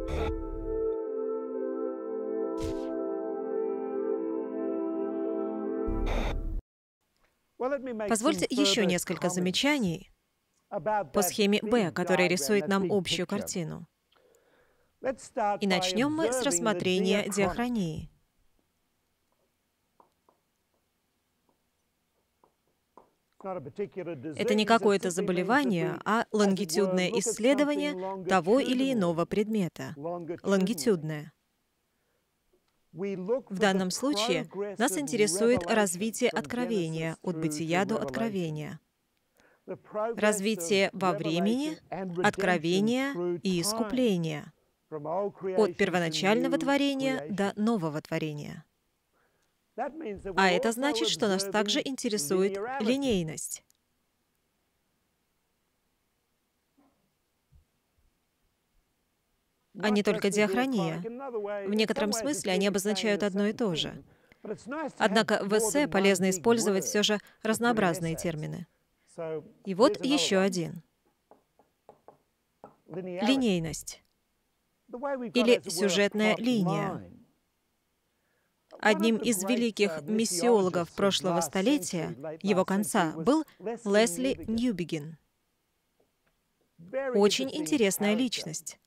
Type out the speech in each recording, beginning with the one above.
Позвольте еще несколько замечаний по схеме Б, которая рисует нам общую картину. И начнем мы с рассмотрения диахронии. Это не какое-то заболевание, а лонгитюдное исследование того или иного предмета. Лонгитюдное. В данном случае нас интересует развитие откровения от бытия до откровения. Развитие во времени, откровения и искупления. От первоначального творения до нового творения. А это значит, что нас также интересует линейность. А не только диахрония. В некотором смысле они обозначают одно и то же. Однако в эссе полезно использовать все же разнообразные термины. И вот еще один. Линейность. Или сюжетная линия. Одним из великих миссиологов прошлого столетия, его конца, был Лесли Ньюбигин. Очень интересная личность.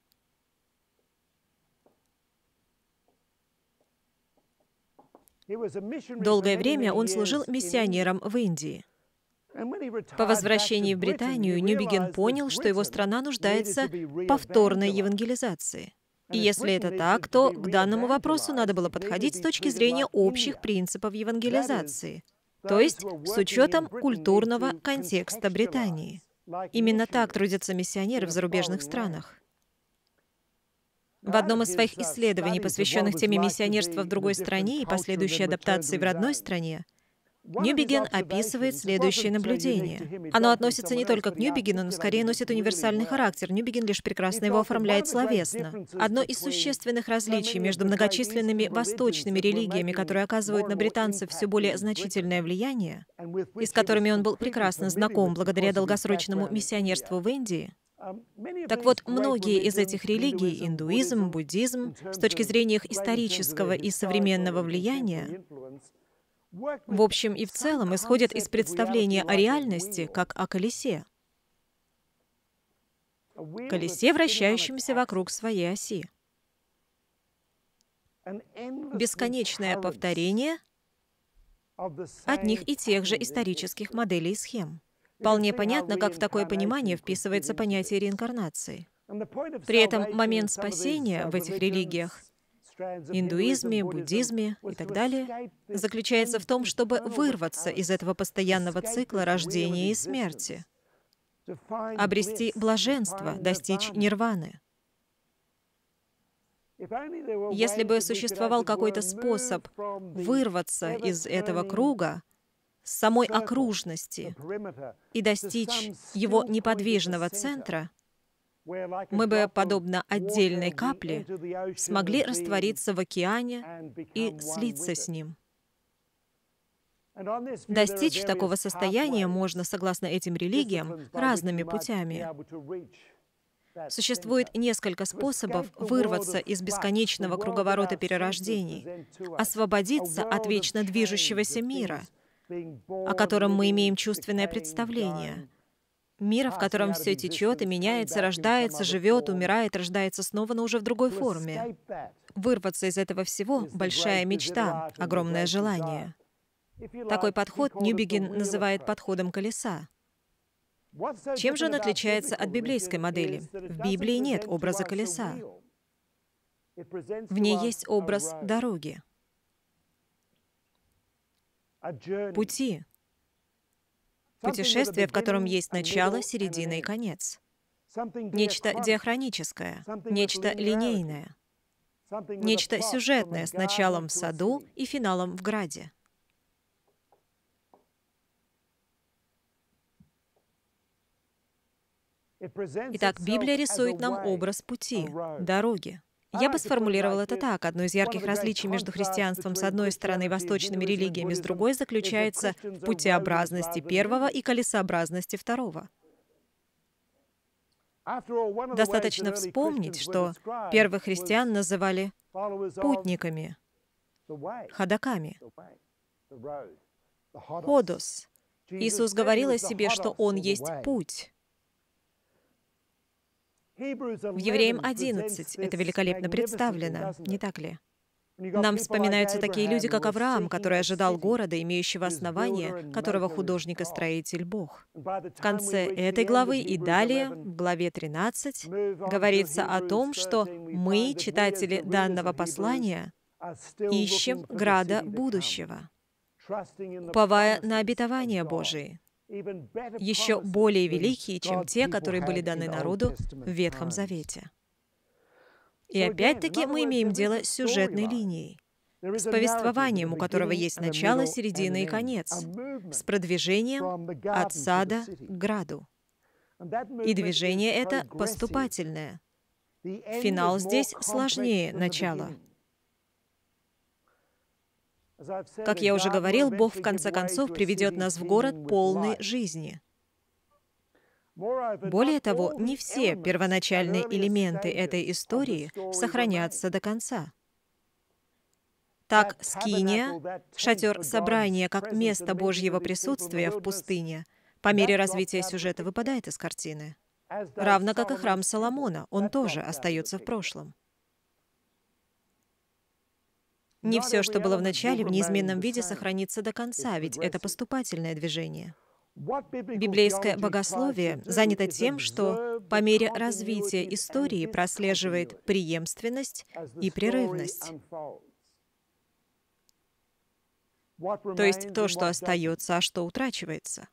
Долгое время он служил миссионером в Индии. По возвращении в Британию Ньюбигин понял, что его страна нуждается в повторной евангелизации. И если это так, то к данному вопросу надо было подходить с точки зрения общих принципов евангелизации, то есть с учетом культурного контекста Британии. Именно так трудятся миссионеры в зарубежных странах. В одном из своих исследований, посвященных теме миссионерства в другой стране и последующей адаптации в родной стране, Ньюбигин описывает следующее наблюдение. Оно относится не только к Ньюбигину, но скорее носит универсальный характер. Ньюбигин лишь прекрасно его оформляет словесно. Одно из существенных различий между многочисленными восточными религиями, которые оказывают на британцев все более значительное влияние, и с которыми он был прекрасно знаком благодаря долгосрочному миссионерству в Индии, так вот, многие из этих религий, индуизм, буддизм, с точки зрения их исторического и современного влияния, в общем и в целом исходят из представления о реальности как о колесе. Колесе, вращающемся вокруг своей оси. Бесконечное повторение одних и тех же исторических моделей и схем. Вполне понятно, как в такое понимание вписывается понятие реинкарнации. При этом момент спасения в этих религиях, индуизме, буддизме и так далее, заключается в том, чтобы вырваться из этого постоянного цикла рождения и смерти, обрести блаженство, достичь нирваны. Если бы существовал какой-то способ вырваться из этого круга, с самой окружности, и достичь его неподвижного центра, мы бы, подобно отдельной капле, смогли раствориться в океане и слиться с ним. Достичь такого состояния можно, согласно этим религиям, разными путями. Существует несколько способов вырваться из бесконечного круговорота перерождений, освободиться от вечно движущегося мира, о котором мы имеем чувственное представление. Мира, в котором все течет и меняется, рождается, живет, умирает, рождается снова, но уже в другой форме. Вырваться из этого всего — большая мечта, огромное желание. Такой подход Ньюбигин называет подходом колеса. Чем же он отличается от библейской модели? В Библии нет образа колеса. В ней есть образ дороги, пути, путешествие, в котором есть начало, середина и конец. Нечто диахроническое, нечто линейное, нечто сюжетное с началом в саду и финалом в граде. Итак, Библия рисует нам образ пути, дороги. Я бы сформулировал это так. Одно из ярких различий между христианством с одной стороны и восточными религиями с другой заключается в путеобразности первого и колесообразности второго. Достаточно вспомнить, что первых христиан называли путниками, ходоками. Ходос. Иисус говорил о себе, что Он есть путь. В Евреям 11 это великолепно представлено, не так ли? Нам вспоминаются такие люди, как Авраам, который ожидал города, имеющего основание, которого художник и строитель Бог. В конце этой главы и далее, в главе 13, говорится о том, что мы, читатели данного послания, ищем града будущего, уповая на обетования Божии, еще более великие, чем те, которые были даны народу в Ветхом Завете. И опять-таки мы имеем дело с сюжетной линией, с повествованием, у которого есть начало, середина и конец, с продвижением от сада к граду. И движение это поступательное. Финал здесь сложнее начала. Как я уже говорил, Бог в конце концов приведет нас в город полной жизни. Более того, не все первоначальные элементы этой истории сохранятся до конца. Так, скиния, шатер собрания как место Божьего присутствия в пустыне, по мере развития сюжета выпадает из картины. Равно как и храм Соломона, он тоже остается в прошлом. Не все, что было в начале, в неизменном виде сохранится до конца, ведь это поступательное движение. Библейское богословие занято тем, что по мере развития истории прослеживает преемственность и прерывность. То есть то, что остается, а что утрачивается.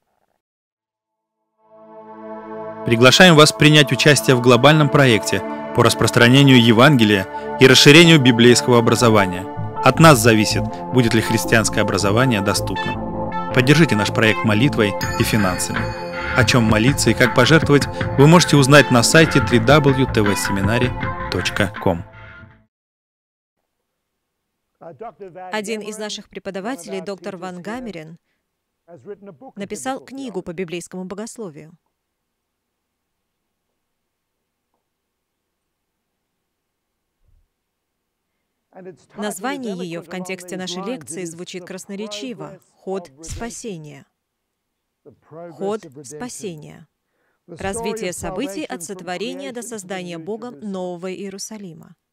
Приглашаем вас принять участие в глобальном проекте по распространению Евангелия и расширению библейского образования. От нас зависит, будет ли христианское образование доступным. Поддержите наш проект молитвой и финансами. О чем молиться и как пожертвовать, вы можете узнать на сайте www.tvseminary.com. Один из наших преподавателей, доктор Ван Гамерен, написал книгу по библейскому богословию. Название ее в контексте нашей лекции звучит красноречиво — «Ход спасения». Ход спасения. Развитие событий от сотворения до создания Богом Нового Иерусалима.